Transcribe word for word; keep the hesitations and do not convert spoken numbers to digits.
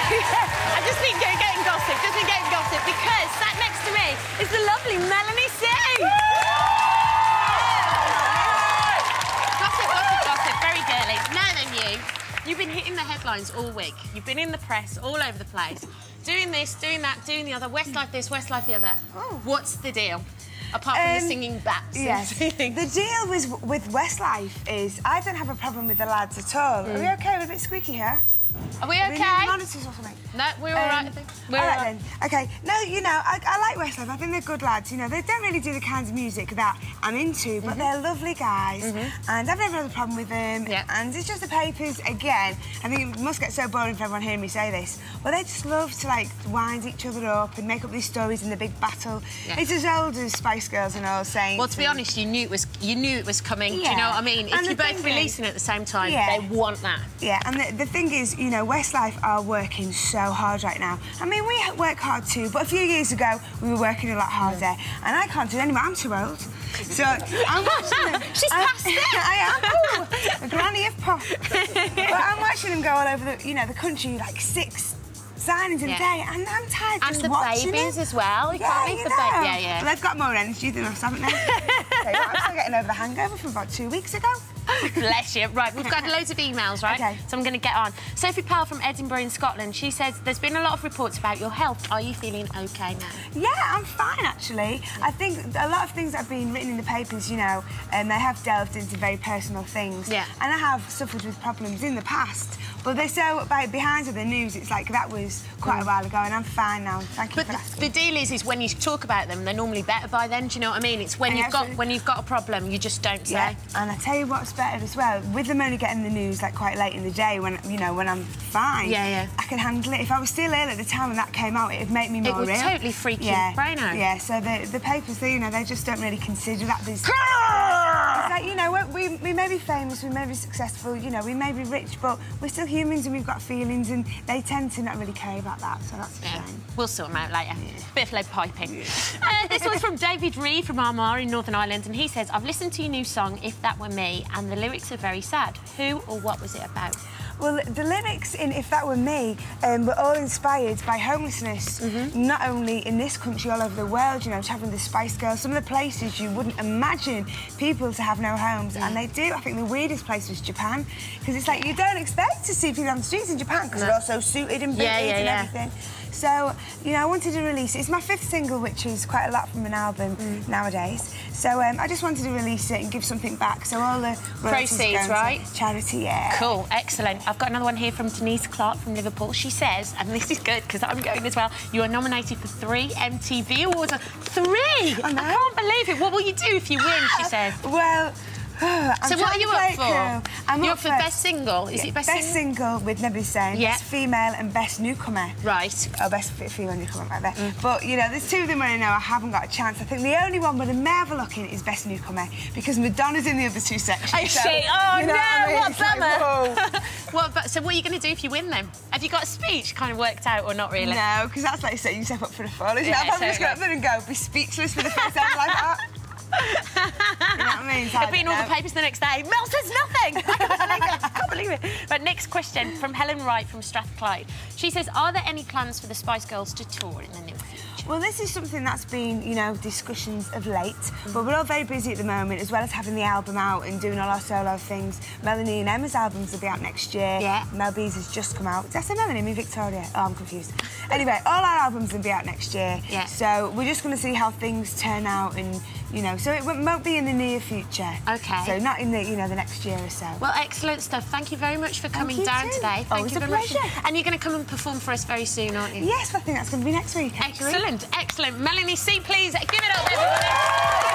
I just think you're getting gossip, just been getting gossip, because sat next to me is the lovely Melanie C. Gossip, gossip, gossip, very girly. Now then, you, you've been hitting the headlines all week. You've been in the press all over the place, doing this, doing that, doing the other, Westlife this, Westlife the other. Oh. What's the deal? Apart from um, the singing bats. Yes. The deal was with Westlife is I don't have a problem with the lads at all. Mm. Are we OK? We're a bit squeaky here. Are we OK? We need monitors or something. No, we're all um, right, I think. We're all right, all right then. OK. No, you know, I, I like Westlife. I think they're good lads. You know, they don't really do the kinds of music that I'm into, but mm-hmm. they're lovely guys. Mm-hmm. And I've never had a problem with them. Yeah. And it's just the papers, again, I think it must get so boring for everyone hearing me say this, but they just love to, like, wind each other up and make up these stories in the big battle. Yeah. It's as old as Spice Girls and all saying... Well, to be honest, you knew it was you knew it was coming. Yeah. Do you know what I mean? And if you're both releasing it at the same time, yeah. they want that. Yeah, and the, the thing is, you know, Westlife are working so hard right now. I mean, we work hard too, but a few years ago, we were working a lot harder, mm. and I can't do it anymore. I'm too old. So I'm watching them. She's I, past it. I am. Ooh, a granny of pop. But I'm watching them go all over the, you know, the country, like six signings in a yeah. day, and I'm tired and just the watching babies it. as well. You yeah, can't leave you the know. baby. Yeah, yeah. Well, they've got more energy than us, haven't they? Okay, well, I'm still getting over the hangover from about two weeks ago. Bless you. Right, we've got loads of emails, right? Okay. So I'm going to get on. Sophie Powell from Edinburgh in Scotland, she says, there's been a lot of reports about your health. Are you feeling OK now? Yeah, I'm fine, actually. I think a lot of things that have been written in the papers, you know, and they have delved into very personal things. Yeah. And I have suffered with problems in the past, but they're so by, behind the news, it's like that was quite mm. a while ago, and I'm fine now. Thank you but for the, asking. the deal is, is when you talk about them, they're normally better by then. Do you know what I mean? It's when and you've absolutely. got when you've got a problem, you just don't say. Yeah. And I tell you what's better as well. With them only getting the news like quite late in the day, when you know when I'm fine, yeah, yeah, I can handle it. If I was still ill at the time when that came out, it'd make me more ill. It would ill. totally freak yeah. your brain out. Yeah. So the the papers, they, you know, they just don't really consider that business. It's like, you know, we we may be famous, we may be successful, you know, we may be rich, but we're still humans and we've got feelings, and they tend to not really care about that. So that's a yeah. shame. We'll sort them out later. Yeah. Bit of lead piping. Yeah. Uh, this one's from David Reed from Armagh in Northern Ireland, and he says, I've listened to your new song, If That Were Me, and the lyrics are very sad. Who or what was it about? Well, the lyrics in If That Were Me um, were all inspired by homelessness, mm-hmm. not only in this country, all over the world, you know, having the Spice Girls, some of the places you wouldn't imagine people to have no homes, mm. and they do. I think the weirdest place was Japan, because it's like you don't expect to see people on the streets in Japan, because no. they're all so suited and big yeah, yeah, and yeah. everything. So, you know, I wanted to release it. It's my fifth single, which is quite a lot from an album mm. nowadays. So um, I just wanted to release it and give something back. So all the proceeds, right? Charity, yeah. Cool, excellent. I've got another one here from Denise Clark from Liverpool. She says, and this is good because I'm going as well, you are nominated for three M T V Awards. Three! I know. I can't believe it. What will you do if you win, she says? Well... so what are you up for? I'm You're up up for best single. Is yeah, it best, best single? single with Nebby Sane, yeah. best female and best newcomer. Right. Oh, best female newcomer right there. Mm. But you know, there's two of them where I know I haven't got a chance. I think the only one where I may have a look in is best newcomer, because Madonna's in the other two sections. I so, see. Oh you know no! What, I mean? What it's bummer! Like, what, but, so what are you going to do if you win them? Have you got a speech kind of worked out or not really? No, because that's like setting yourself up for the fall, isn't yeah, it? I'm totally. just going up there and go, be speechless for the first time like that. You know what I mean? It'll be in all the papers the next day. Mel says nothing! I can't believe it. I can't believe it. But next question from Helen Wright from Strathclyde. She says, are there any plans for the Spice Girls to tour in the near future? Well, this is something that's been, you know, discussions of late, mm. but we're all very busy at the moment, as well as having the album out and doing all our solo things. Melanie and Emma's albums will be out next year. Yeah. Mel B's has just come out. Did I say Melanie? I mean Victoria. Oh, I'm confused. Anyway, all our albums will be out next year. Yeah. So we're just going to see how things turn out, and, you know, so it won't be in the near future. OK. So not in the, you know, the next year or so. Well, excellent stuff. Thank you very much for coming down too. today. Thank Always you very a pleasure. much. And you're going to come and perform for us very soon, aren't you? Yes, I think that's going to be next week. Excellent, excellent. Melanie C, please give it up, everybody.